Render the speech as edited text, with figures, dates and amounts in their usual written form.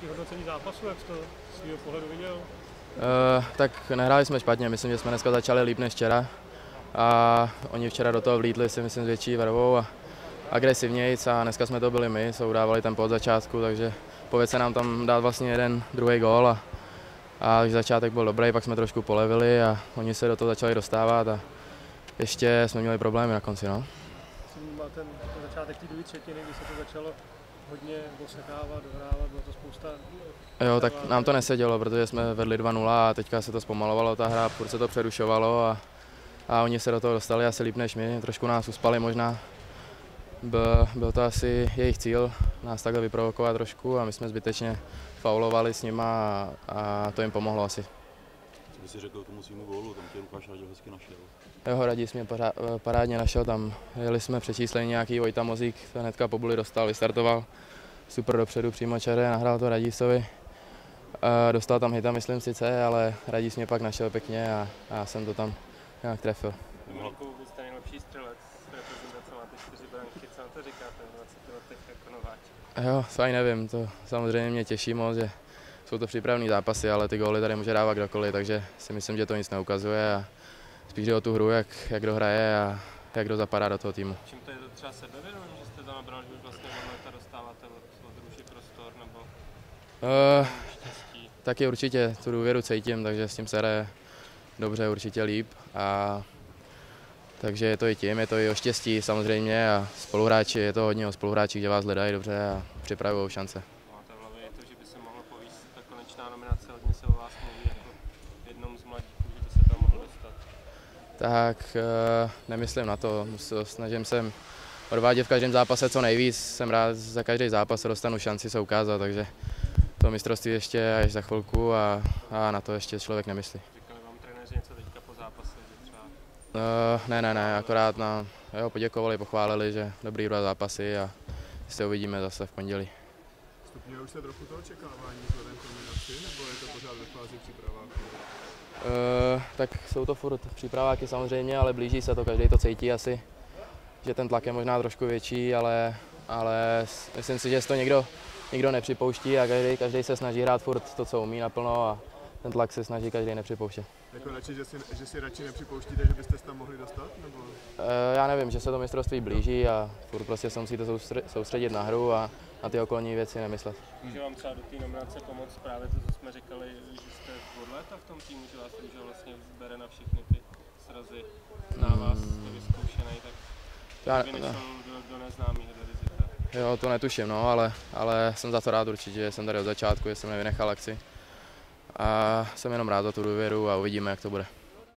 nějaké hodnocení zápasu, jak jsi to z svého pohledu viděl? Tak nehráli jsme špatně, myslím, že jsme dneska začali líp než včera. A oni včera do toho vlítli, si myslím, s větší vervou a agresivnějc a dneska jsme to byli my, co udávali tempo od začátku, takže povedl se nám tam dát vlastně jeden druhý gól a začátek byl dobrý, pak jsme trošku polevili a oni se do toho začali dostávat a ještě jsme měli problémy na konci. No. Ten začátek té druhé třetiny, kdy se to začalo hodně dosekávat, dohrávat, bylo to spousta... Jo, tak nám to nesedělo, protože jsme vedli 2-0 a teďka se to zpomalovalo, ta hra, furt se to přerušovalo a oni se do toho dostali asi líp než my, trošku nás uspali možná. Byl to asi jejich cíl, nás takhle vyprovokovat trošku a my jsme zbytečně faulovali s nima a to jim pomohlo asi. Co by si řekl tomu svýmu gólu, tam tě Lukáš Radil hezky našel? Jo, Radis mě parádně našel, tam jeli jsme přečíslení nějaký Vojta Mozík, to hnedka po buli dostal, vystartoval super dopředu přímo čere, nahrál to Radisovi. Dostal tam hita, myslím sice, ale Radis mě pak našel pěkně a já jsem to tam nějak trefil. Vy jste nejlepší střelec z reprezentace, máte 4 branky, co na to říkáte v 20 letech jako nováček? Jo, to ani nevím, to samozřejmě mě těší moc, že jsou to přípravné zápasy, ale ty góly tady může dávat kdokoliv, takže si myslím, že to nic neukazuje a spíš jde o tu hru, jak kdo hraje a jak kdo zapadá do toho týmu. Čím to je to třeba sebevědomí, že jste tam nabral, že už vlastně od dostáváte od ruši prostor, nebo štěstí? Taky určitě tu důvěru cítím, takže s tím se hraje dobře, určitě líp. Takže je to i tím, je to i o štěstí samozřejmě a spoluhráči, je to hodně o spoluhráčích, že vás hledají dobře a připravují šance. Máte v hlavě to, že by se mohlo povíst ta konečná nominace, hodně se o vás mluví jako jednom z mladíků, že by se tam mohlo dostat? Tak nemyslím na to, snažím se odvádět v každém zápase co nejvíc, jsem rád za každý zápas, dostanu šanci se ukázat, takže to mistrovství ještě až za chvilku a na to ještě člověk nemyslí. Říkali vám trenéři něco teďka po zápase, že třeba? Ne, akorát poděkovali, pochválili, že dobrý dva zápasy a se uvidíme zase v pondělí. Stupňuje už se trochu to očekávání vzhledem k nominaci, nebo je to pořád ve fázi přípraváků? Tak jsou to furt přípraváky samozřejmě, ale blíží se to, každý to cítí asi, že ten tlak je možná trošku větší, ale myslím si, že to nikdo nepřipouští a každý se snaží hrát furt to, co umí naplno a ten tlak se snaží každý nepřipouštět. Jako radši, že si radši nepřipouštíte, že byste se tam mohli dostat? Nebo? Já nevím, že se to mistrovství blíží a furt prostě se musíte soustředit na hru a na ty okolní věci nemyslet. Může vám třeba do té nominace pomoct právě to, co jsme říkali, že jste od léta v tom týmu, že vás že vlastně bere na všechny ty srazy, zná vás, jste vyzkoušený, tak kdyby nešel do neznámého, do rizika. Jo, to netuším, no, ale jsem za to rád určitě, že jsem tady od začátku, že jsem nevynechal akci. A jsem jenom rád za tu důvěru a uvidíme, jak to bude.